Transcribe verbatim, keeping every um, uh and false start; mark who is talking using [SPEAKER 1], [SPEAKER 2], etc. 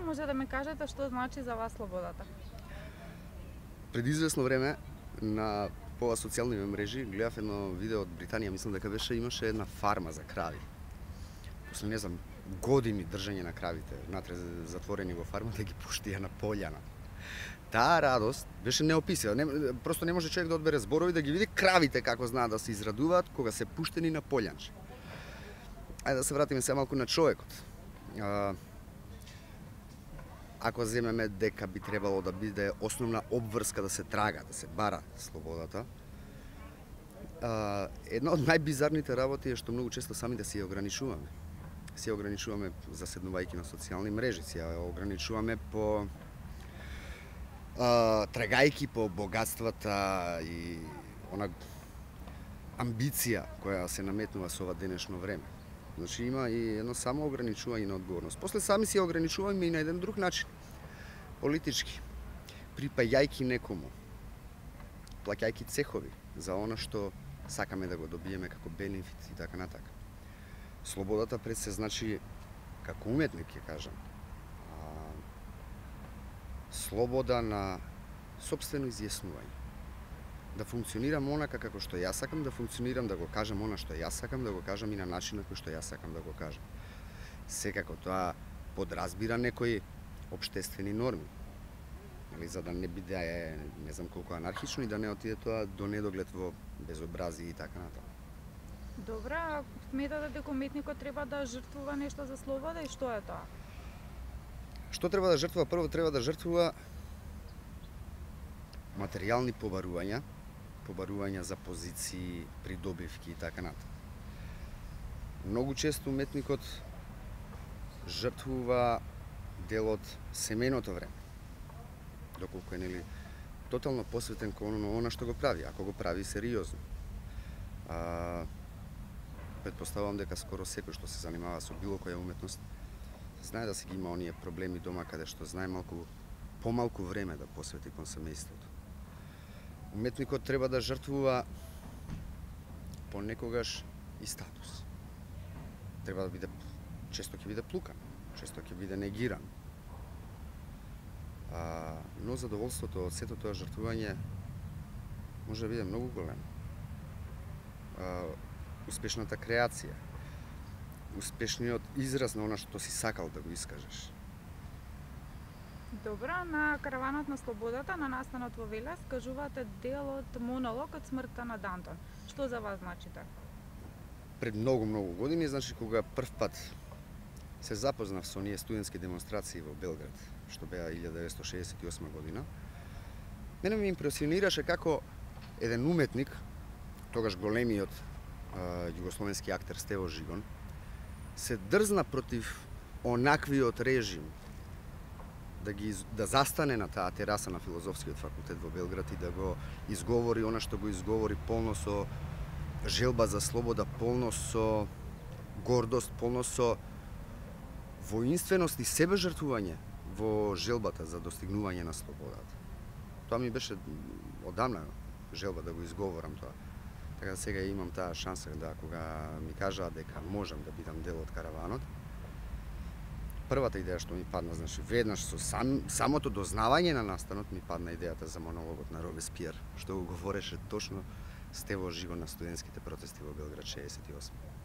[SPEAKER 1] може да ме кажете што значи за вас слободата?
[SPEAKER 2] Пред известно време на по социјални мрежи гледав едно видео од Британија, мислам дека беше, имаше една фарма за крави. После не знам, години држање на кравите, внатре затворени во фармата, ги пуштија на пољана. Таа радост беше неописива. Не, просто не може човек да одбере зборови да ги види кравите како знаат да се израдуваат кога се пуштени на полјанче. Ајде да се вратиме се малку на човекот. А, ако земеме дека би требало да биде основна обврска да се трага, да се бара слободата, а, една од најбизарните работи е што многу често сами да си ја ограничуваме. Си ја ограничуваме заседнувајќи на социјални мрежи, си ја ограничуваме по а, трагајки по богатствата и она амбиција која се наметнува со ова денешно време. Значи има и едно само ограничување на одговорност. После сами си ја ограничуваме и на еден друг начин. Политички. Припајајки некому. Плаќајки цехови за она што сакаме да го добиеме како бенефит и така натака. Слободата пред се значи, како уметник ќе кажам, а, слобода на сопствено изјаснување. Да функционирам онака како што јас сакам да функционирам, да го кажам она што јас сакам да го кажам и на начинот кој што јас сакам да го кажам. Секако тоа подразбира некои општествени норми. Или за да не биде не знам колку анархично и да не отиде тоа до недоглед во безобразие и така натаму.
[SPEAKER 1] Добра, сметате дека уметникот треба да жртвува нешто за слобода и што е тоа?
[SPEAKER 2] Што треба да жртвува? Прво треба да жртвува материјални побарувања, побарувања за позиции, придобивки и така натаму. Многу често уметникот жртвува дел од семејното време, доколку е нели тотално посветен кон она што го прави, ако го прави сериозно. А, предпоставувам дека скоро секој што се занимава со било која уметност знае да си ги има оние проблеми дома каде што знае малку помалку време да посвети кон семејството. Уметникот треба да жртвува понекогаш и статус. Треба да биде, често ќе биде плукан, често ќе биде негиран. А, но задоволството од сето тоа жртвување може да биде многу големо. А, успешната креација, успешниот израз на она што си сакал да го искажеш.
[SPEAKER 1] Добра, на Караванот на слободата, на настанот во Велес, кажувате дел од монолог од смртта на Дантон. Што за вас значи тоа?
[SPEAKER 2] Пред многу, многу години, значи кога прв пат се запознав со оние студентски демонстрации во Белград, што беа илјада деветстотини шеесет и осма година, мене ме импресионираше како еден уметник, тогаш големиот а, југословенски актер Стево Жигон, се дрзна против онаквиот режим, да ги да застане на таа тераса на филозофскиот факултет во Белград и да го изговори она што го изговори, полно со желба за слобода, полно со гордост, полно со воинственост и себежртвување во желбата за достигнување на слободата. Тоа ми беше одамна желба да го изговорам тоа. Така да сега имам таа шанса да кога ми кажаа дека можам да бидам дел од Караванот, првата идеја што ми падна, значи веднаш со сам, самото дознавање на настанот ми падна идејата за монологот на Робеспиер, што го говореше точно Стево Жигон на студентските протести во Белград шеесет и осма.